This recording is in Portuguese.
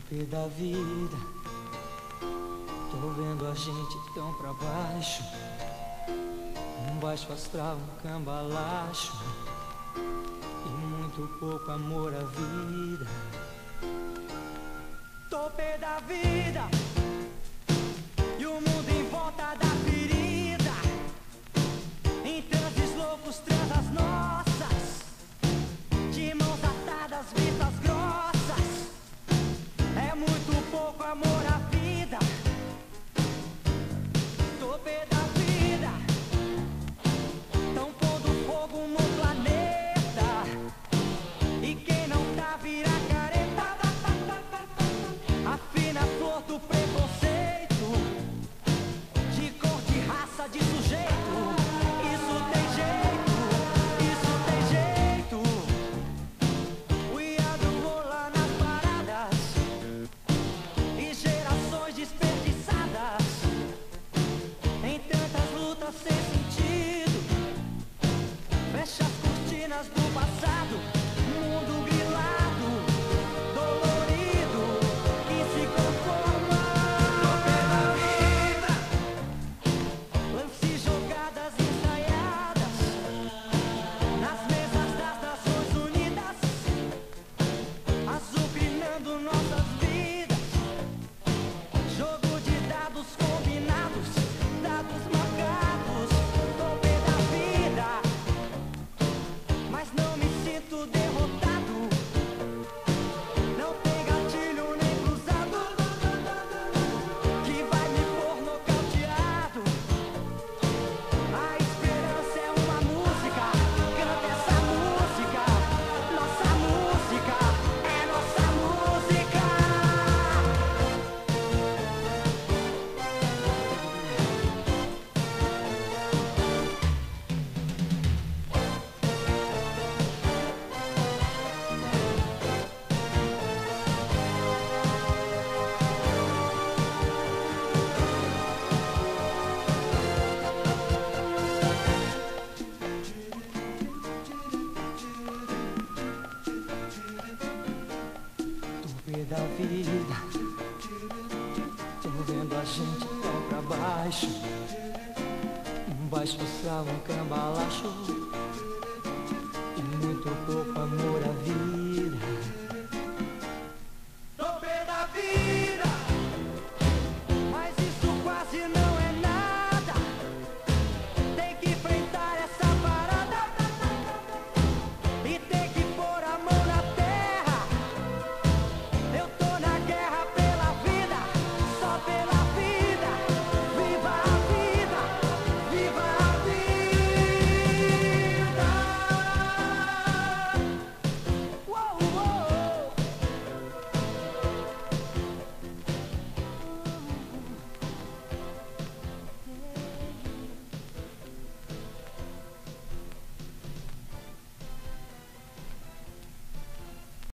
Topê da vida, tô vendo a gente tão pra baixo. Um baixo astral, um cambalacho e muito pouco amor à vida. Topê da vida e o mundo em volta da ferida, em transes loucos, transas nossas, de mãos atadas, vistas grossas. É muito pouco amor à vida. Topê da vida, tão pondo fogo no planeta, e quem não tá vira careta. Afina a flor do preconceito, de cor, de raça, de sujeito. Isso tem jeito, isso tem jeito. We are the rola nas paradas e gerações desperdiçadas em tantas lutas sem sentido. Fecha as cortinas do passado, mundo grilado, dolorido, que se conforma. Topê da vida, lance jogadas ensaiadas nas mesas das Nações Unidas, azucrinando nossas vidas. Jogo de dados combinados, dados marcados. Topê da vida, mas não me sinto derrotado. Não tem gatilho nem cruzado que vai me pôr nocauteado. A esperança é uma música, canta essa música. Nossa música é nossa música. Topê da vida, tô vendo a gente tão pra baixo. Um baixo astral, um cambalacho e muito pouco amor à vida.